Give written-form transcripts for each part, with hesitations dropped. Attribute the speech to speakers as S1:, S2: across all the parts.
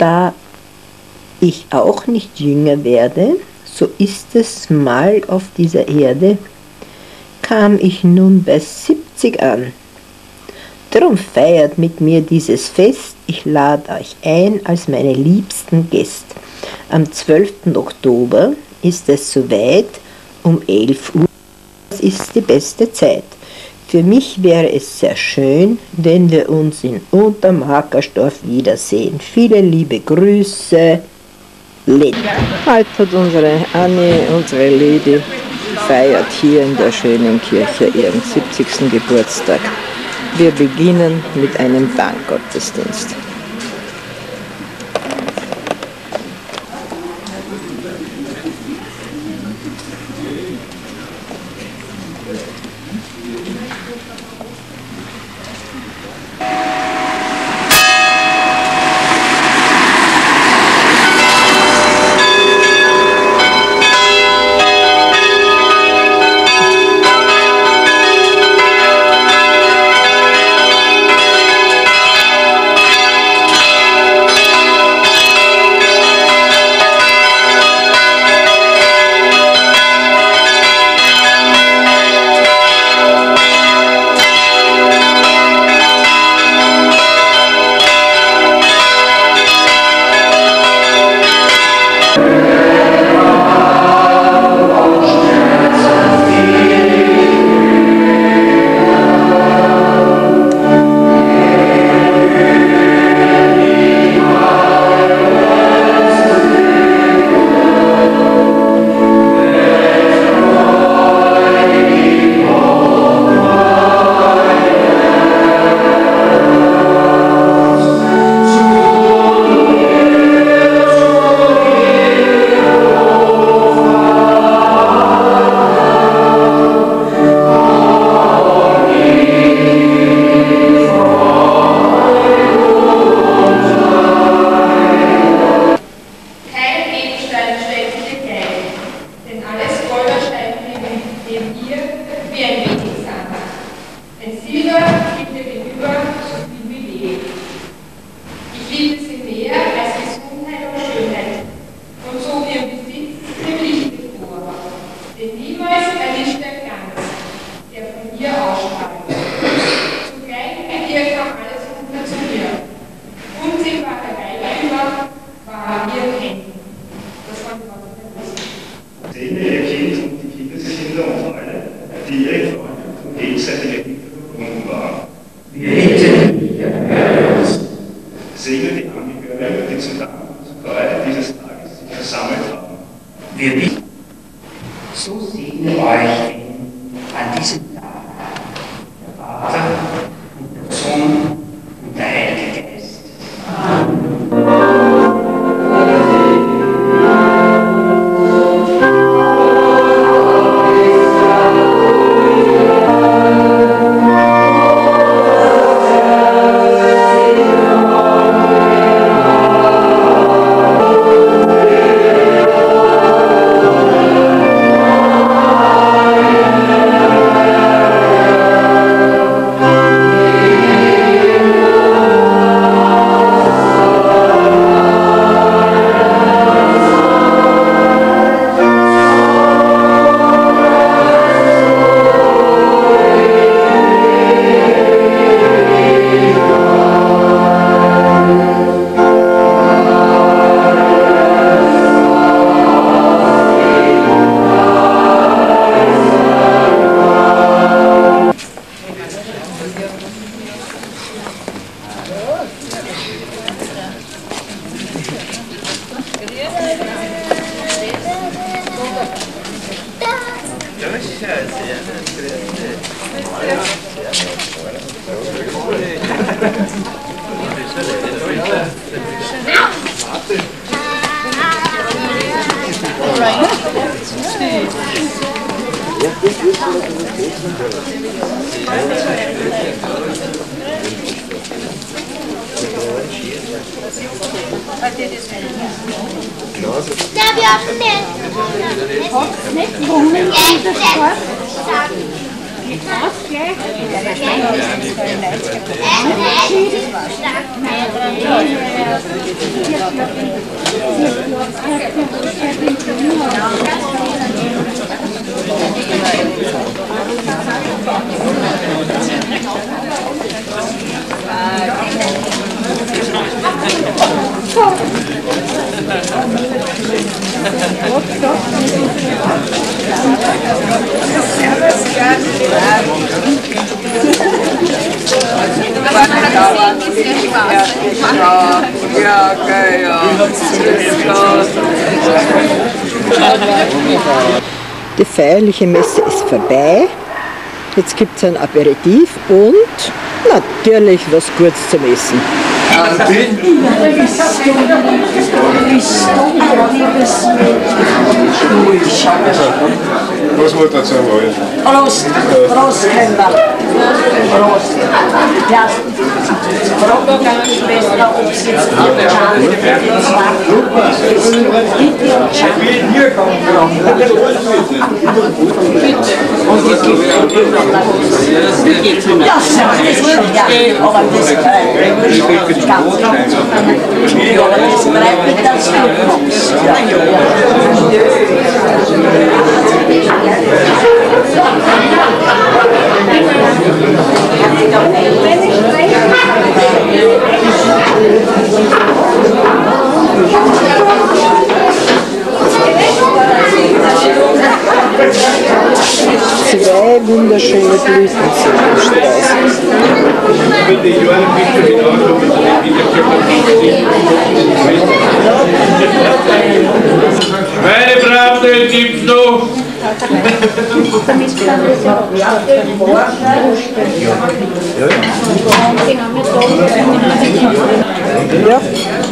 S1: Da ich auch nicht jünger werde, so ist es mal auf dieser Erde, kam ich nun bei 70 an. Drum feiert mit mir dieses Fest, ich lade euch ein als meine liebsten Gäste. Am 12. Oktober ist es soweit, um 11 Uhr, das ist die beste Zeit. Für mich wäre es sehr schön, wenn wir uns in Untermarkersdorf wiedersehen. Viele liebe Grüße, Lady. Heute hat unsere Annie, unsere Lady, feiert hier in der schönen Kirche ihren 70. Geburtstag. Wir beginnen mit einem Dankgottesdienst.
S2: Ja, geil, ja.
S1: Die feierliche Messe ist vorbei. Jetzt gibt es ein Aperitif und natürlich was Gutes zum Essen.
S3: Was wollt ihr sagen wollen?
S4: Prost, Prost, Kinder. Prost. Ja, frag doch gar nicht besser, ob es jetzt ja, aber das bleibt das
S1: Zwei wunderschöne Blütensträuße.
S3: Meine Braten gibt's noch.
S1: Ja.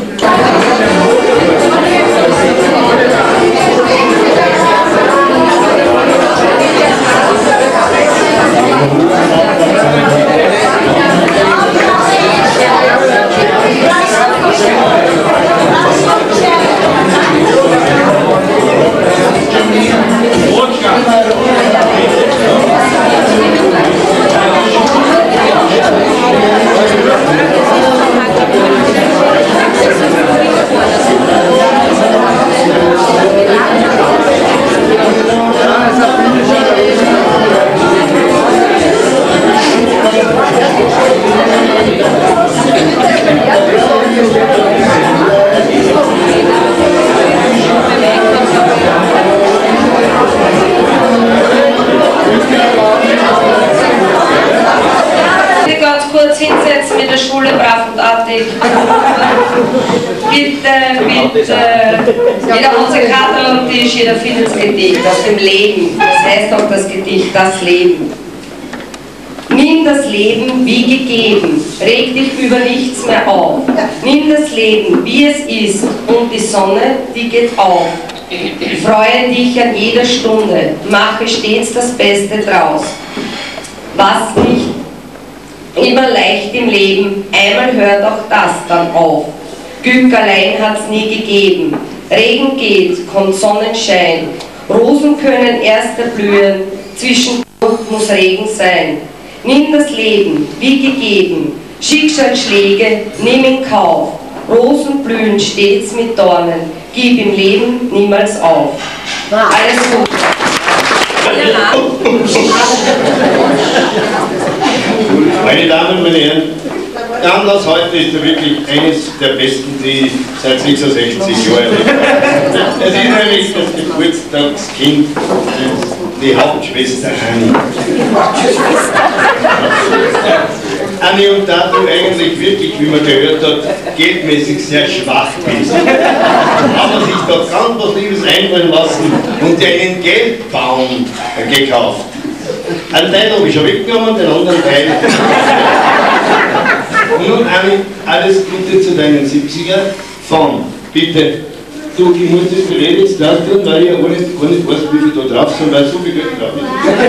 S5: Hinsetzen mit der Schule brav und artig. Bitte, jeder Hose Kartel am Tisch, jeder findet das Gedicht aus dem Leben. Das heißt auch das Gedicht, das Leben. Nimm das Leben wie gegeben, reg dich über nichts mehr auf. Nimm das Leben wie es ist und die Sonne, die geht auf. Freue dich an jeder Stunde, mache stets das Beste draus. Was nicht immer leicht im Leben, einmal hört auch das dann auf. Glück allein hat's nie gegeben. Regen geht, kommt Sonnenschein. Rosen können erst erblühen, zwischendurch muss Regen sein. Nimm das Leben wie gegeben, Schicksalsschläge nimm in Kauf. Rosen blühen stets mit Dornen, gib im Leben niemals auf. Alles gut.
S6: Meine Damen, meine Herren, der Anlass heute ist ja wirklich eines der besten, die ich seit 66 Jahren erlebt habe. Es ist nämlich das Geburtstagskind, die Hauptschwester Anni. Anni, und da du eigentlich wirklich, wie man gehört hat, geldmäßig sehr schwach bist, haben sich da ganz was Liebes einfallen lassen und dir einen Geldbaum gekauft. Einen Teil habe ich schon weggenommen, den anderen Teil. Und nun, Anni, alles Gute zu deinen 70er von, bitte. Du, ich muss das Gerät jetzt laut tun, weil ich gar nicht weiß, wie viel da drauf sind, weil so viel Geld drauf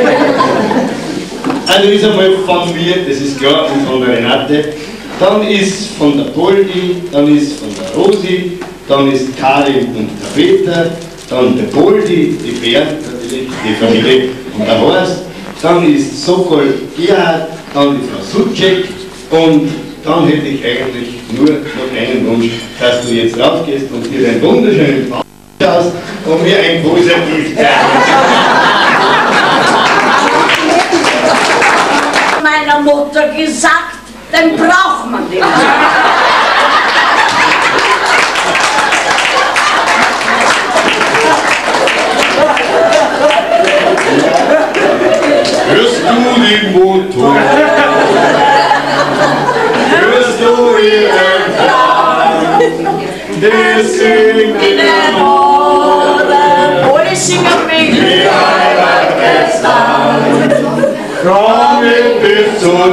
S6: ist. Also ist einmal von mir, das ist klar, und von der Renate. Dann ist von der Poldi, dann ist von der Rosi, dann ist Karin und der Peter, dann der Poldi, die Bernd, natürlich, die Familie und der Horst. dann ist Sokol Gerhard, dann die Frau Sucek und dann hätte ich eigentlich nur noch einen Wunsch, dass du jetzt raufgehst und dir einen wunderschönen Bauch hast und mir ein Positiv
S4: meiner Mutter gesagt, den braucht man nicht.
S6: Hörst du den Motor? Hörst du ihren Klang? Der singt in den Ohren.
S4: Alle singen mit.
S6: Wie ein Orchester. Komm mit bis zur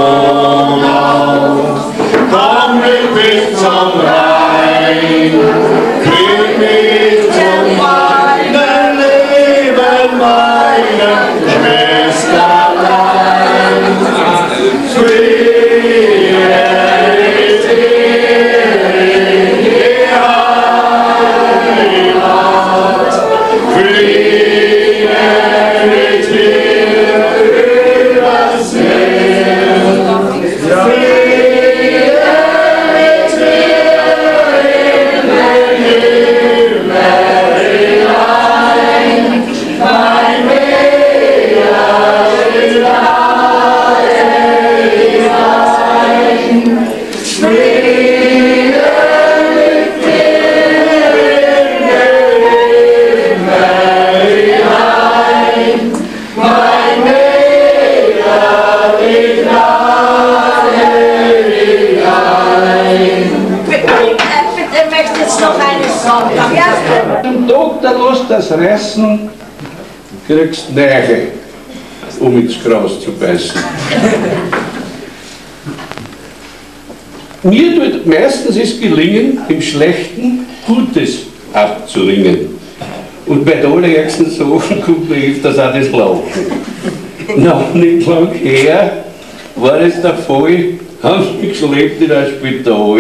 S6: Tod. Komm mit bis zum Rhein. Krieg mich zum meinen Leben, meiner Schwesterlein. Friede ist in die Heimat. Friede ist hier übers Meer. Friede ist hier in den Himmel hinein. Mein Meer ist Friede liegt hier in den Himmel hinein. Mein Meer liegt hinein.
S4: Bitte möchte jetzt noch eine Song. Ja?
S7: Am Tag, da lässt das reißen, kriegst Neige, um ins Gras zu beißen. Mir tut meistens es gelingen, im Schlechten Gutes abzuringen. Und bei den allerärgsten Sachen kommt mir öfters auch das Lachen. Noch nicht lang her war es der Fall, haben sie mich geschleppt in ein Spital.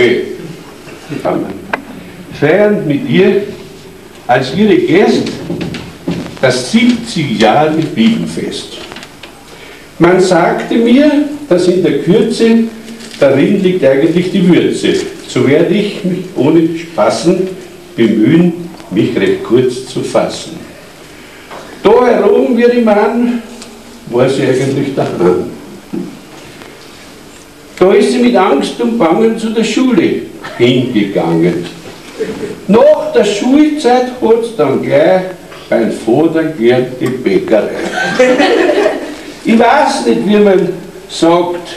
S7: Feiernd mit ihr als ihre Gäste das 70 Jahre Bibelfest. Man sagte mir, dass in der Kürze darin liegt eigentlich die Würze. So werde ich mich ohne Spaßen bemühen, mich recht kurz zu fassen. Da herum, wie ich mein, war sie eigentlich daheim. Da ist sie mit Angst und Bangen zu der Schule hingegangen. Nach der Schulzeit hat es dann gleich beim Vater gern die Bäckerei. Ich weiß nicht, wie man sagt,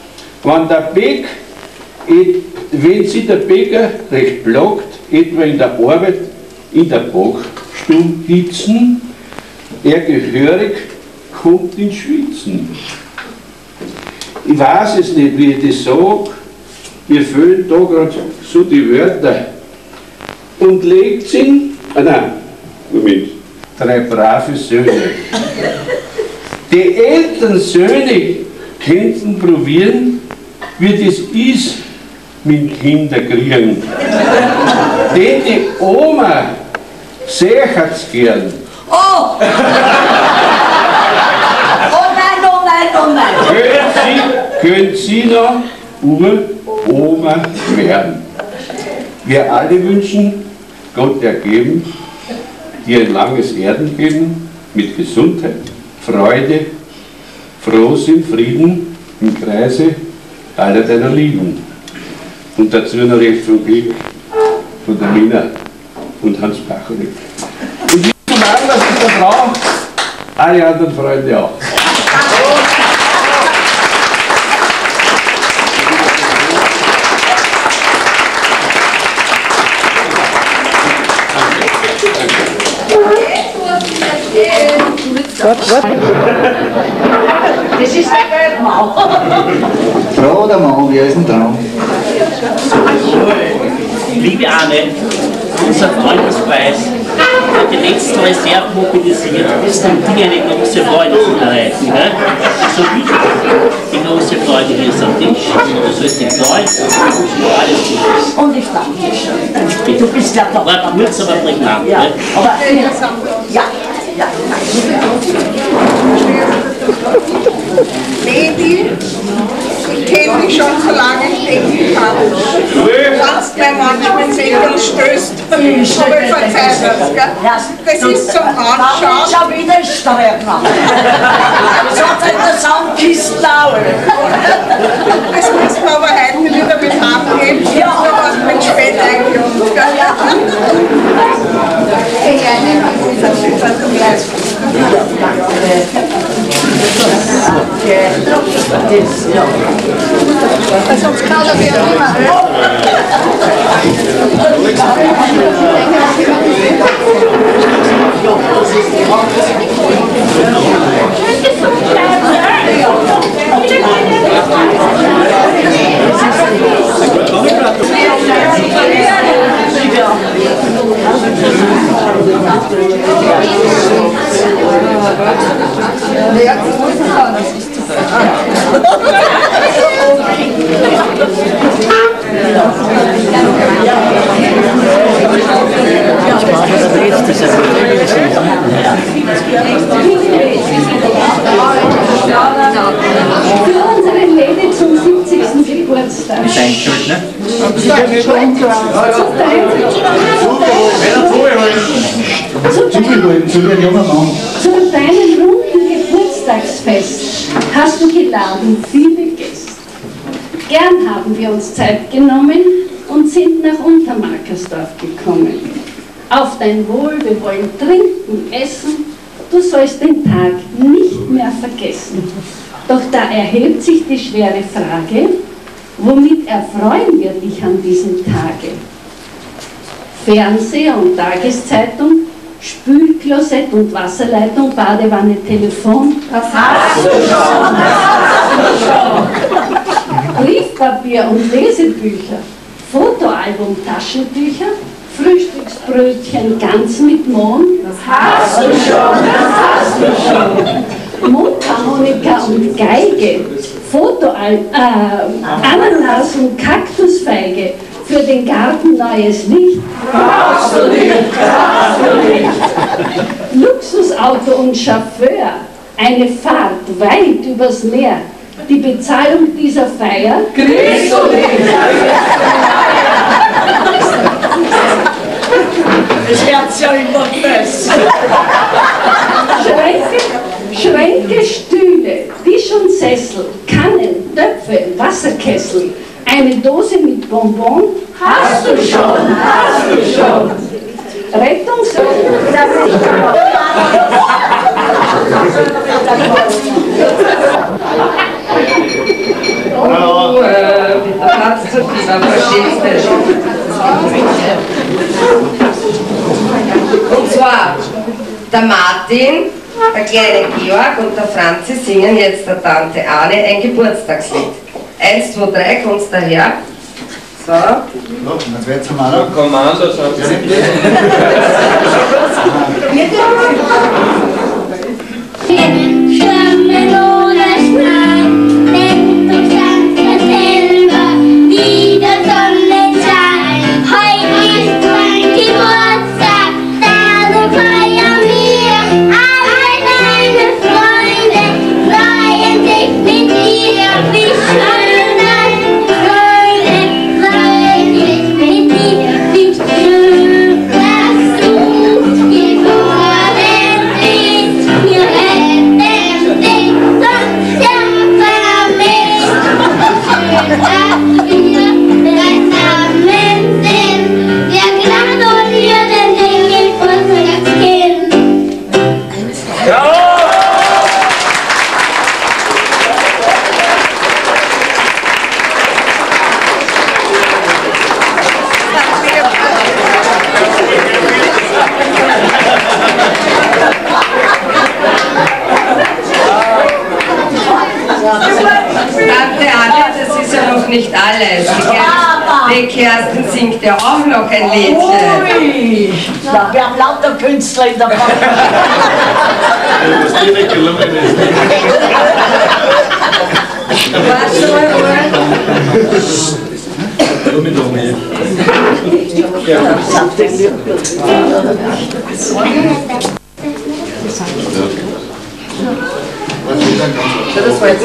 S7: wenn sich der Bäcker recht plagt, etwa in der Arbeit, in der Backstube sitzen, er gehörig kommt ins Schwitzen. Ich weiß es nicht, wie ich das sage, mir fehlen da gerade so die Wörter. Und legt ihn, Moment, 3 brave Söhne. Die Elternsöhne könnten probieren, wie das ist mit Kinderkriegen. Denn die Oma sächert's gern.
S4: Oh! Oh nein, oh nein, oh nein!
S7: Können Sie noch Uroma werden? Wir alle wünschen, Gott ergeben, dir ein langes Erdenleben mit Gesundheit, Freude, Frohsinn, Frieden im Kreise aller deiner Lieben. Und dazu noch recht viel Glück von der Mina und Hans Pachlik. Und wie zum Anlass ist der Frau, alle anderen Freunde auch.
S4: Das ist der Geldmann.
S8: Frau oder Mann, wer ist denn dran?
S9: Liebe Anne, unser Freundespreis hat die letzten Reserven mobilisiert, ist um dir eine große Freude zu erreichen. Ne? So wichtig, die große Freude hier ist am Tisch. Du sollst dich freuen. Alles Gute.
S4: Und ich danke dir schon. Du bist ja doch.
S9: War kurz, aber prägnant.
S4: Ja,
S9: Ne?
S4: aber ja.
S2: Lady, ich kenne dich schon so lange, ich denke, ich kann. Du kannst mir manchmal ins Ecken stößt, aber ich verzeihe das, gell? Das ist zum Anschauen.
S4: Schon wieder Steuerkraft. So hat der Soundkisten auch.
S2: Das müssen wir aber heute wieder mit angeben, da was mit spät eingekommen, gell?
S4: Sonst kann er wieder nicht mehr.
S10: Für unsere Lady zum 70. Geburtstag. Zu deinem runden Geburtstagsfest hast du geladen viele Gäste. Gern haben wir uns Zeit genommen und sind nach Untermarkersdorf gekommen. Auf dein Wohl, wir wollen trinken, essen, du sollst den Tag nicht mehr vergessen. Doch da erhebt sich die schwere Frage, womit erfreuen wir dich an diesem Tage? Fernseher und Tageszeitung, Spülklosett und Wasserleitung, Badewanne, Telefon. Das hast du schon, Briefpapier und Lesebücher, Fotoalbum, Taschentücher, Frühstücksbrötchen ganz mit Mohn. Das hast du schon, das hast du schon. Mundharmonika und Geige, Ananas und Kaktusfeige, für den Garten neues Licht. Brauchst du nicht, brauchst du nicht. Luxusauto und Chauffeur, eine Fahrt weit übers Meer. Die Bezahlung dieser Feier kriegst du nicht.
S4: Das wird ja immer besser.
S10: Schränke, Stühle, Tisch und Sessel, Kannen, Töpfe, Wasserkessel, eine Dose mit Bonbon. Hast du schon, hast du schon.
S5: Platz zu dieser verstehst Und zwar der Martin, der kleine Georg und der Franzi singen jetzt der Tante Anne ein Geburtstagslied. 1, 2, 3, kommt's daher. So.
S8: Jetzt wird's mal noch.
S3: Kommando, sagt sie.
S11: Schwimmen oder schneien, denk du kannst ja selber, wie der Sonnenschein. Heute ist mein Geburtstag, darum feiern wir. Alle deine Freunde freuen sich mit dir. Wie schön, deine Freunde freuen sich mit dir. Wie schön, dass du geboren bist. Wir hätten dich sonst ja vermisst. Dass wir beisammen sind, wir gratulieren dem Geburtstagskind.
S5: Tante Anne, das ist ja noch nicht alles. Die Kerstin singt ja auch noch ein Liedchen.
S4: Ui, na, wir haben lauter Künstler in der Band.
S3: Was dir nicht gelungen ist.
S5: Warte mal,
S8: Was ist denn
S5: So, das war jetzt.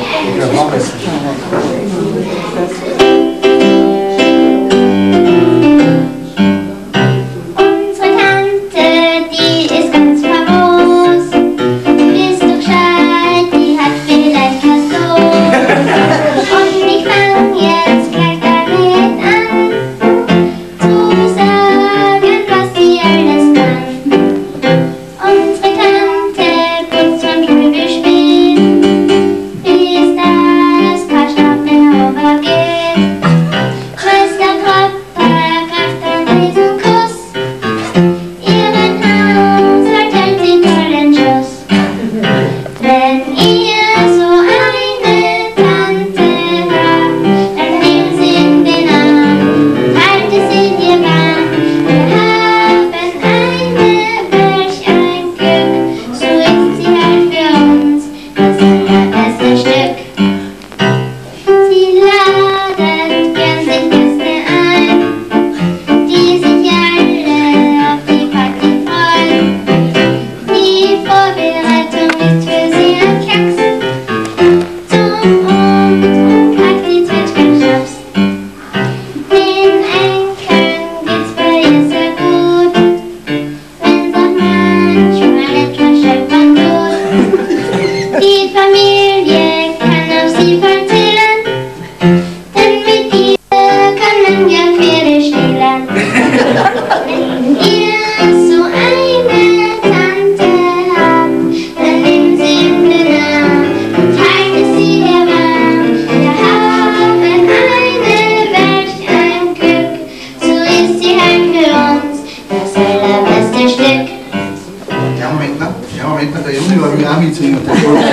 S11: Unsere Tante, die ist ganz famos. Bist du gescheit, die hat vielleicht Kassos. Und ich fang jetzt gleich damit an, zu sagen, was sie alles kann. Unsere Tante putzt vom Kübel spät, bis das paar Stapel overgeht. Schwester Tropper greift an diesen Kuss, ihren Haushalt hält sie toll in Schuss. Wenn ihr so eine Tante habt, dann nehmt sie in den Arm, haltet sie dir warm. Wir haben welch ein Glück, so ist sie halt für uns das allerbeste Stück. Sie ladet gern sich Gäste ein, die sich alle auf die Party freuen. Die Vorbereitung ist für sie ein Klacks. Zum Umtrunk packt sie Zwetschgenschnaps. Den Enkeln geht's bei ihr sehr gut, wenn's auch manchmal etwas scheppern tut. Die Familie kann auf sie voll zählen, denn mit ihr kann man ja Pferde stehlen. Wenn ihr so eine Tante habt, dann nehmt sie in den Arm und haltet sie dir warm. Wir haben welch ein Glück, so ist sie halt für uns das allerbeste Stück.
S8: Ja, Moment mal, der Junge war mir auch mitzusingen.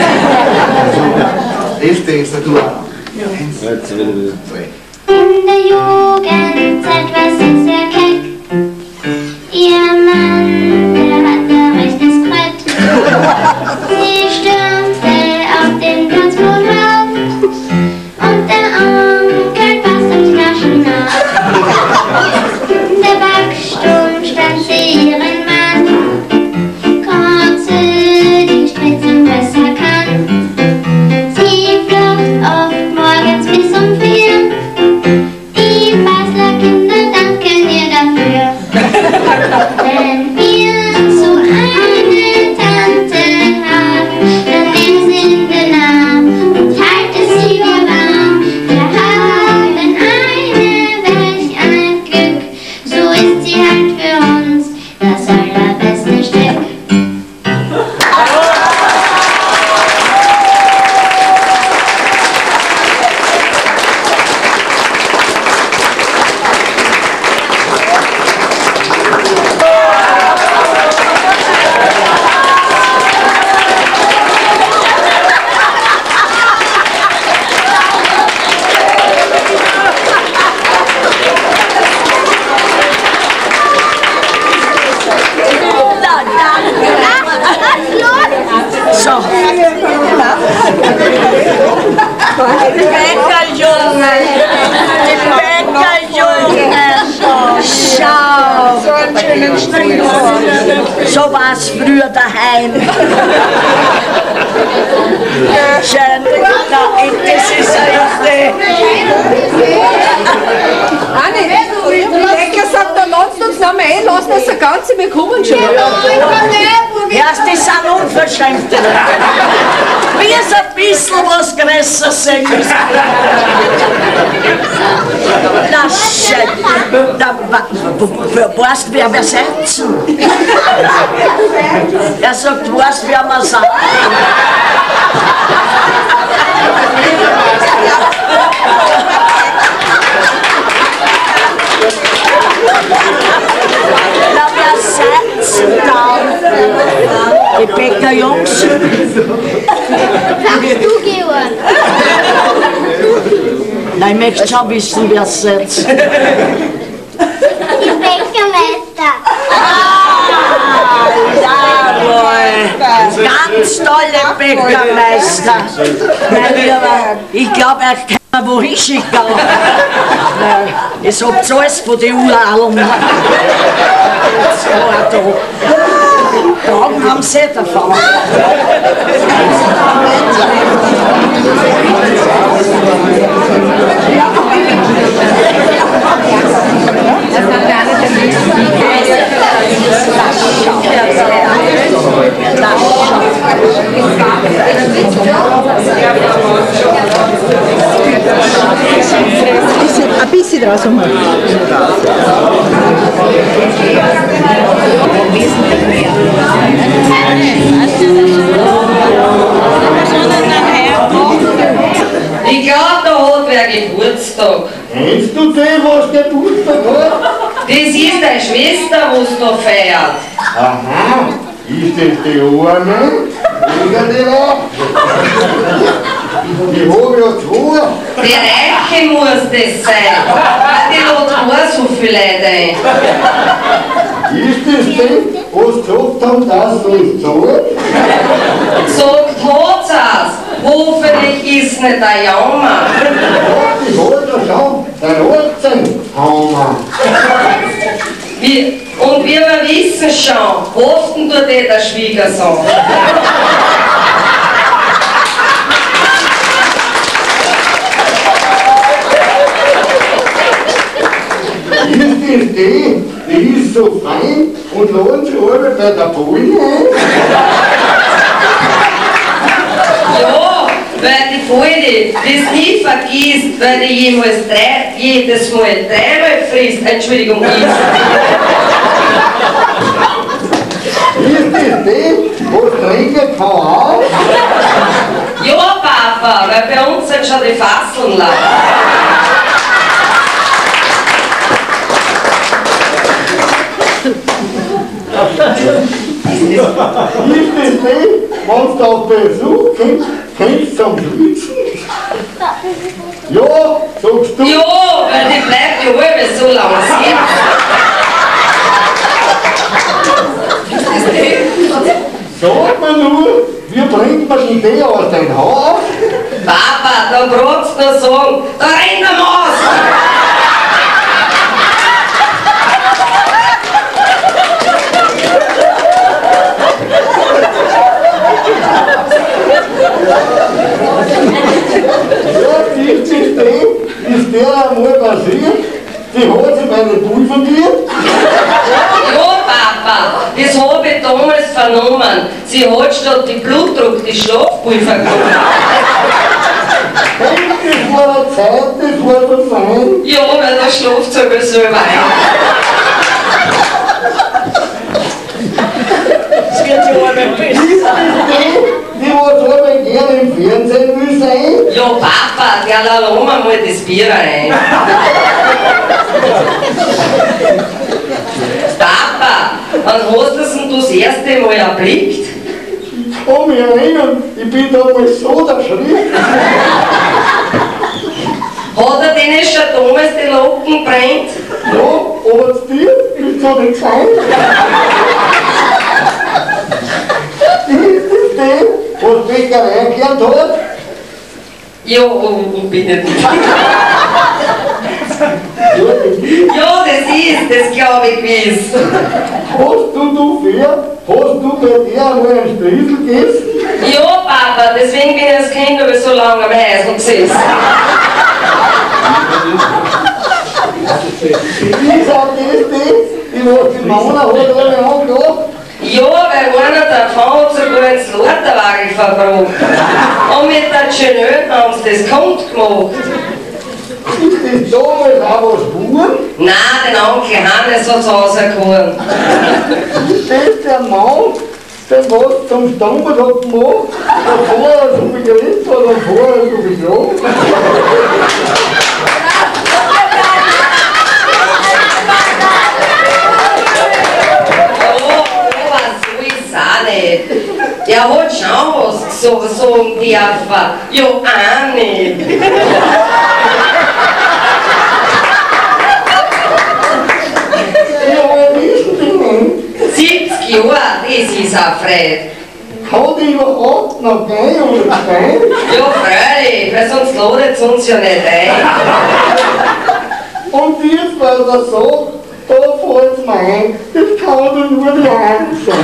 S8: Elfte ist der Tour. Eins, zwei.
S11: In der Jugendzeit war sie sehr keck. Ihr Mann, der hatte rechtes Brett. Sie stürmte auf den Tanzboden rauf und der Onkel passt am Knaschen auf. Der Backstuhl stand sie ihren Mann, kurze, die Spritzen besser kann. Sie flucht oft morgens bis um 4. Die Basler Kinder danken ihr dafür. Wenn ihr so eine Tante habt, dann nehmt sie in den Arm und haltet sie dir warm. Wir haben welch ein Glück, so ist sie halt für uns das allerbeste Stück.
S4: So. Bäckerjunge, schau.
S2: So einen schönen Strich.
S4: So war es früher daheim. Schön, das ist richtig.
S2: Anni, der Bäcker sagt, da lasst uns noch mal lassen das eine ganze, wir kommen schon.
S4: Erst die sind unverschämt. Wie es ein bisschen was größer sein muss. Na schön. Weißt du, wer wir sitzen? Er sagt, weißt du, wer wir sind? Na, wer sitzen dann? Die Bäckerjungs.
S11: Sagst du, Georg?
S4: Nein, ich möchte schon wissen, wer sitzt.
S11: Die Bäckermeister.
S4: Jawohl. Ganz tolle Bäckermeister. Mein Lieber, ich glaube, er kann wohin schicken. Ich hab alles von den Urallen. Augen haben sie davon.
S1: raus und raus.
S5: Ich glaube, da hat wer Geburtstag.
S6: Kennst du den, was Geburtstag hat?
S5: Das ist deine Schwester, was da feiert.
S6: Aha, ist das die eine? Oder die auch? Die habe ja zwei.
S5: Der Reiche muss das sein. Die lädt gar so viele Leute ein.
S6: Ist das denn, was gesagt haben, dass du es zahlt?
S5: Sagt hat's. Hoffentlich ist nicht der Jammer.
S6: Ich hol da schon, den 18 Hammer.
S5: Und wir wissen schon, haften tut der Schwiegersohn.
S6: Ist das die ist so fein und lohnt sich alle bei der Bullen ein?
S5: Ja, weil die Folge das nie vergisst, weil die jedes Mal dreimal frisst. Entschuldigung,
S6: Ist das die, was trinken kann auch?
S5: Ja, Papa, weil bei uns sind schon die Fasseln lang.
S6: Ist das die, wenn du auf Besuch kommst, kommst du zum Schwitzen? Ja, sagst du.
S5: Ja, weil die bleibt ja halb so lang sitzen.
S6: Sag mir nur, wie bringt man denn die aus deinem Haus?
S5: Papa, da brauchst du nur sagen, da rennt der Maus!
S6: Ist der einmal passiert? Die hat sich bei den Bull verliert?
S5: Ja, Papa, das habe ich damals vernommen. Sie hat statt die Blutdruck die Schlafpulver genommen.
S6: Das war eine Zeit, das war so fein.
S5: Ja, weil der schlaft sogar selber ein.
S4: Das wird ja auch nicht besser.
S6: Die was aber gerne im Fernsehen will sein?
S5: Ja, Papa, der lassen wir mal das Bier rein. Papa, wann hast du denn das erste Mal erblickt?
S6: Ich kann mich erinnern, ich bin damals so der Schritt.
S5: Hat er denen schon damals die Locken brennt?
S6: Ja, aber zu dir ist so nicht sein. Ist das der, was Bäckerei gelernt hat?
S5: Ja, und bin ich nicht. Ja, das glaube ich gewiss.
S6: Hast du bei dir einmal einen Striesel gegessen?
S5: Ja, Papa, deswegen bin ich als Kind aber so lange am Häusl gesessen.
S6: Wie sagt das, die was die Mama hat alle angedacht?
S5: Ja, weil einer davon hat sogar ins Lorterwagen verbracht. Und mit der Genöten haben sie das Kund gemacht.
S6: Ist das damals auch was Spuren?
S5: Nein, den Onkel Hannes hat es rausgehauen.
S6: Ist das der Mann, der was zum Stammert hat gemacht, bevor er so viel geredet hat und vorher so viel gesagt?
S5: Der hat schon was sagen dürfen. Ja, auch nicht.
S6: Ja, wer ist denn denn?
S5: 70 Jahre, das ist auch Fred.
S6: Kann die überhaupt noch gehen oder sein?
S5: Ja, freilich, weil sonst ladet es uns ja nicht ein.
S6: Und jetzt, weil er sagt, da fällt's mir ein, das kann doch nur die Hand sein.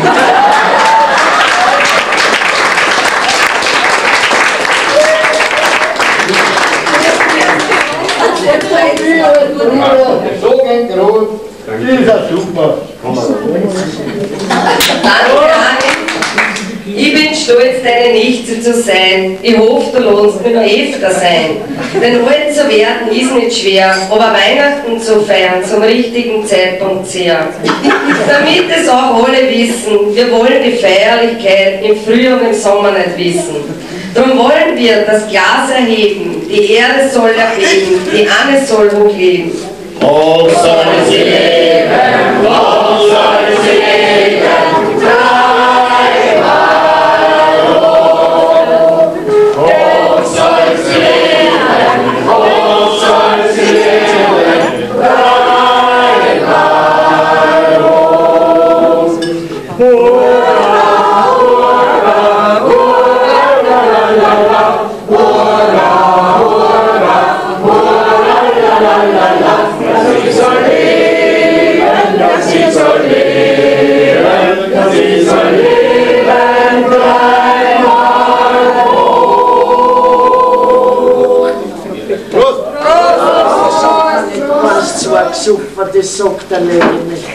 S6: So ein Groß, das ist ja super.
S5: Danke, Hanni. Ich Ich bin stolz, deine Nichte zu sein. Ich hoffe, du lohnst mir noch öfter sein. Denn alt zu werden ist nicht schwer, aber Weihnachten zu feiern zum richtigen Zeitpunkt sehr. Damit es auch alle wissen, wir wollen die Feierlichkeit im Frühjahr und im Sommer nicht wissen. Darum wollen wir das Glas erheben, die Erde soll erbeben, die Anne soll hochleben.
S12: Hoch soll sie leben, hoch soll sie leben, dreimal hoch. Hoch soll sie leben, hoch soll sie leben, dreimal hoch. Hurra, hurra, hurra, la la la la, hurra, hurra, hurra, la la la la. Sie soll leben, sie soll leben, sie soll leben, dreimal hoch.
S4: Du hast zwar gesucht, das sagt der Leben nicht.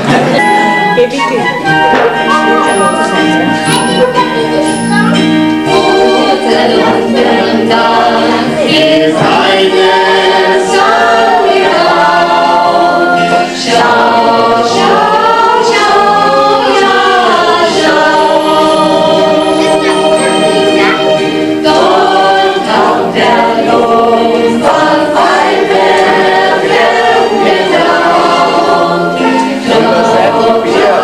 S12: Ist eine Sonne auf. Schau, schau, schau, ja, schau. Dort taucht der Luft von Feuerwerken getaucht. Schau, schau,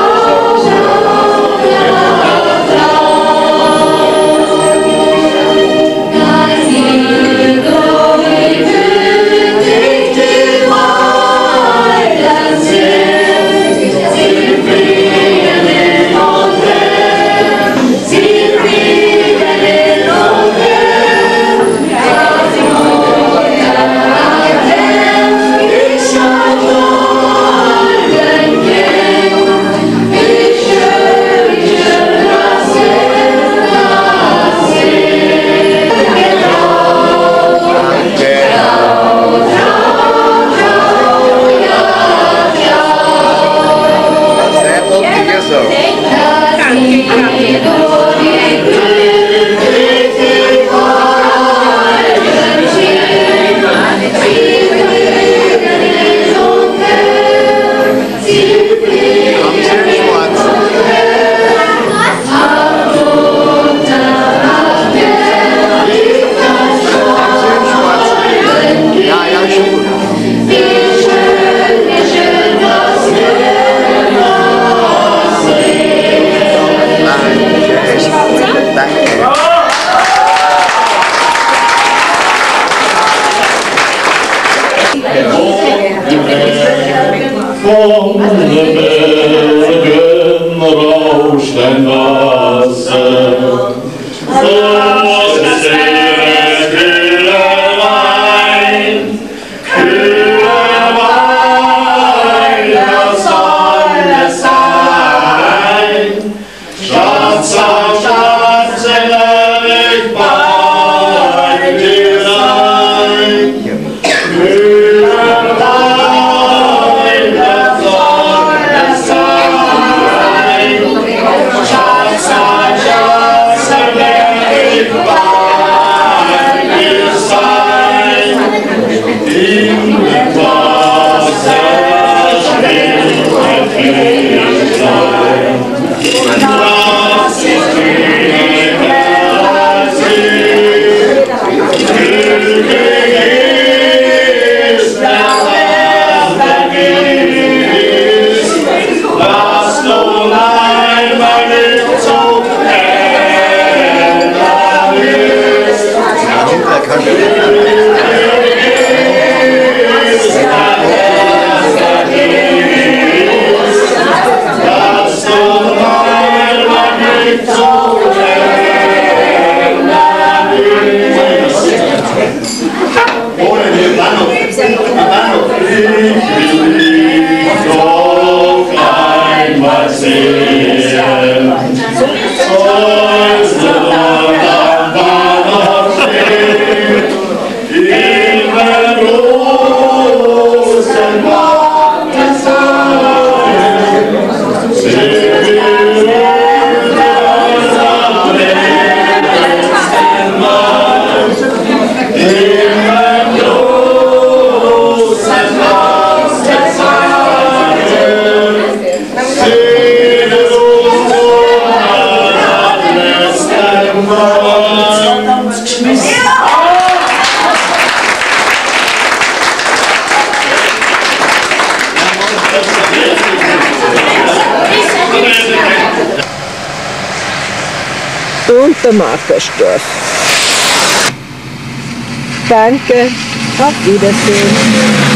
S12: Von den Bergen rauscht ein Wasser, so ist der kühle Wein, das soll es sein. Schatz auf Schatz, ich bei dir ein. Schatz, Schatz, ich bei
S1: Untermachersdorf. Danke, auf Wiedersehen.